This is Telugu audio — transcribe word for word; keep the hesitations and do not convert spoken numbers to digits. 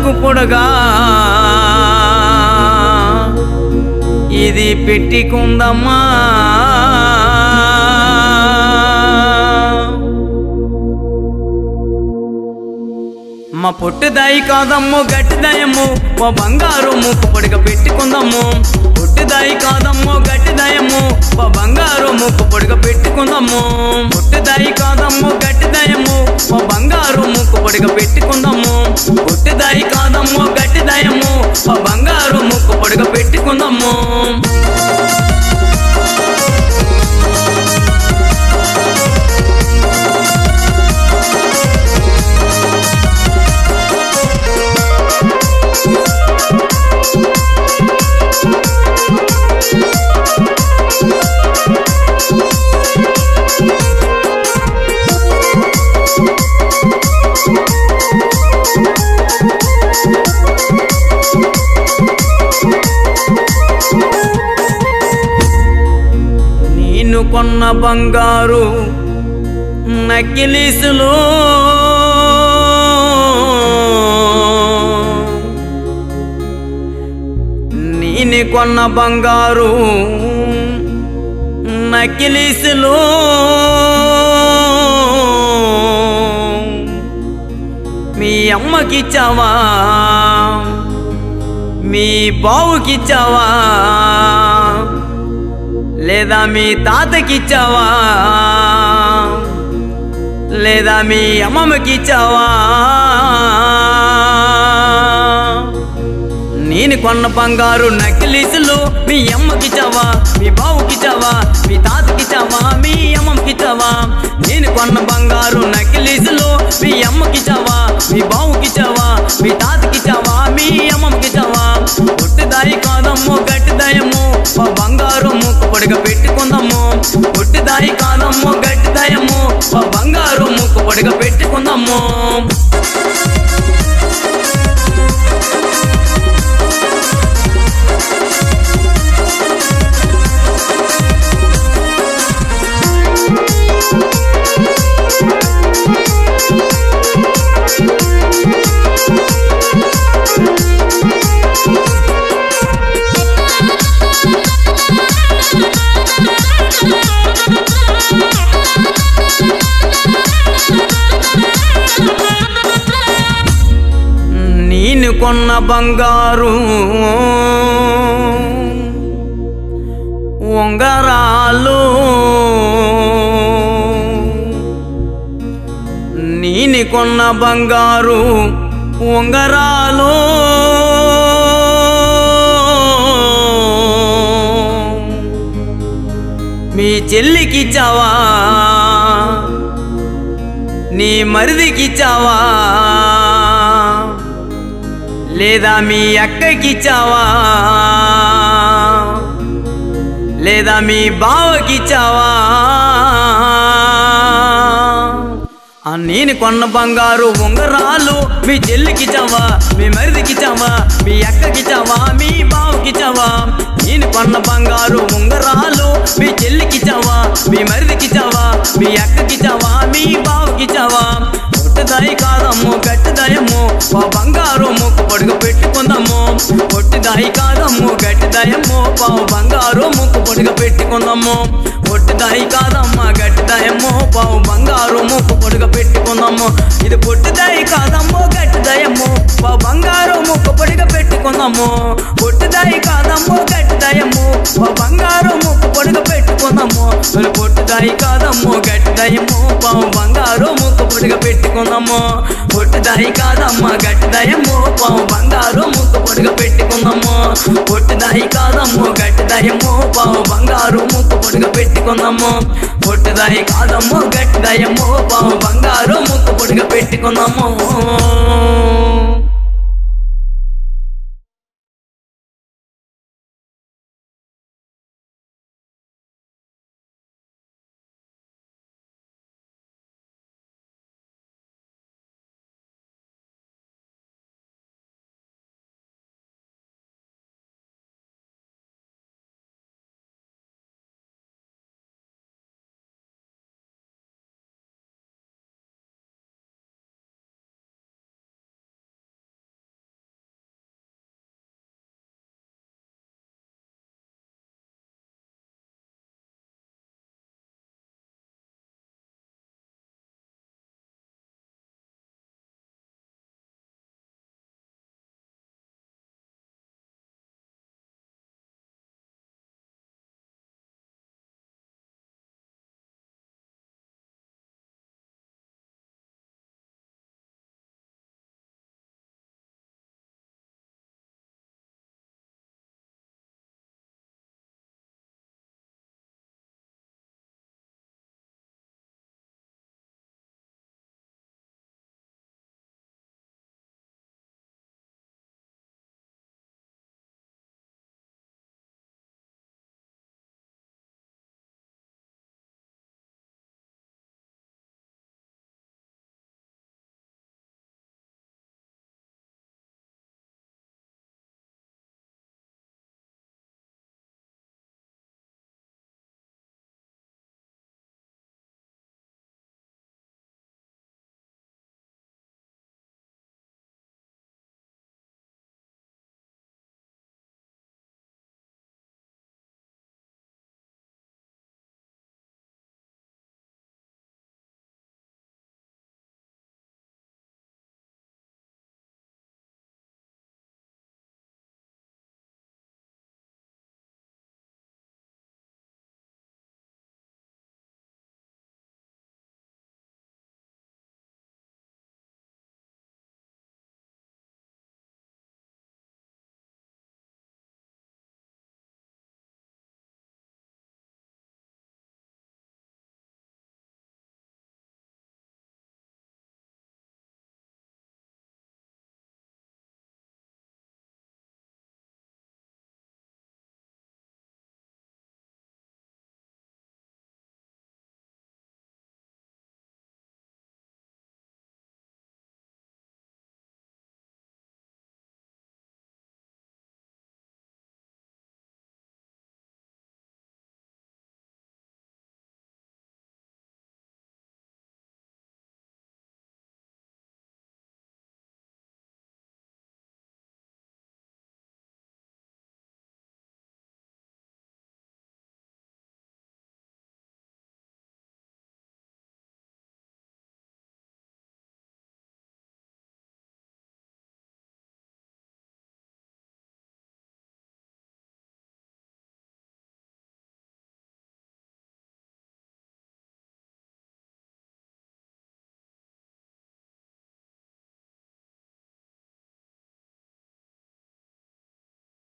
ముక్కు పొడగా ఇది పెట్టుకుందమ్మా మా పొట్టుదాయి కాదమ్మో గట్టిదయము ఓ బంగారు ముక్కు పొడగ పెట్టుకుందాము పొట్టుదాయి కాదమ్మో గట్టిదయము ఓ బంగారు ముక్కు పొడగ పెట్టుకుందాము పొట్టుదాయి కాదమ్మో గట్టిదయము ఓ బంగారు ముక్కు పొడగ పెట్టుకుందాము పొట్టుదాయి కాదమ్మో గట్టిదయము ఓ బంగారు ముక్కు పొడగ పెట్టుకుందాము నేను కొన్న బంగారు నక్కిలీసులు నేను కొన్న బంగారు నక్కిలీసులు మీ అమ్మకిచ్చావా మీ బావుకిచ్చావా లేదా మీ తాతకిచ్చావా లేదా మీ అమ్మమ్మకిచ్చావా నేను కొన్న బంగారు నక్కిలీసులు మీ అమ్మకిచ్చావా మీ బావుకిచ్చావా మీ తాతకిచ్చావా మీ అమ్మమ్మకిచ్చావా నేను కొన్న బంగారు నక్కిలీసులు మీ అమ్మకిచ్చావా మీ బావుకిచ్చావా మీ తాతకిచ్చావా మీ అమ్మమ్మకిచ్చావా పొట్టుదాయి కాదమ్మో గట్టిదయము ఓ బంగారు ముక్కు పొడగ పెట్టుకుందాము పొట్టుదాయి కాదమ్మో గట్టిదయము ఓ బంగారు ముక్కు పొడగ పెట్టుకుందాము నేను కొన్న బంగారు ఉంగరాలు నేను కొన్న బంగారు ఉంగరాలు మీ చెల్లికిచ్చావా నీ మరిదికిచ్చావా లేదా మీ అక్కకిచ్చావా లేదా మీ బావకిచ్చావా నేను కొన్న బంగారు ఉంగరాలు మీ చెల్లికిచ్చావా మీ మరిదికిచ్చావా మీ అక్కకిచ్చావా మీ బావకిచ్చావా నేను కొన్న బంగారు ఉంగరాలు మీ చెల్లికిచ్చావా మీ మరిదికిచ్చావా మీ అక్కకిచ్చావా మీ బావకిచ్చావా పొట్టుదాయి కాదమ్మో గట్టిదయము ఓ బంగారు ముక్కు పొడుగు పెట్టుకుందాము పొట్టుదాయి కాదమ్మో గట్టిదయము ఓ బంగారు ముక్కు పొడుగు పెట్టుకుందాము పొట్టుదాయి కాదమ్మా గట్టిదయము ఓ బంగారు ముక్కు పొడుగు పెట్టుకుందాము ఇది పొట్టుదాయి కాదమ్మో గట్టిదయము ఓ బంగారు ముక్కు పొడుగు పెట్టుకుందాము పొట్టుదాయి కాదమ్మో గట్టిదయము ఓ బంగారు ముక్కు పొడుగు పెట్టుకుందాము పొట్టుదాయి కాదమ్మో గట్టిదయము ఓ బంగారు ముక్కు పొడుగు పెట్టుకుందాము పొట్టుదాయి కాదమ్మా గట్టిదయము ఓ బంగారు ముక్కు పొడుగు పెట్టుకుందాము పొట్టుదాయి కాదమ్మో గట్టిదయము ఓ బంగారు ముక్కు పొడుగు పెట్టుకుందాము పొట్టుదాయి కాదమ్మో గట్టిదయము ఓ బంగారు ముక్కు పొడుగు పెట్టుకుందాము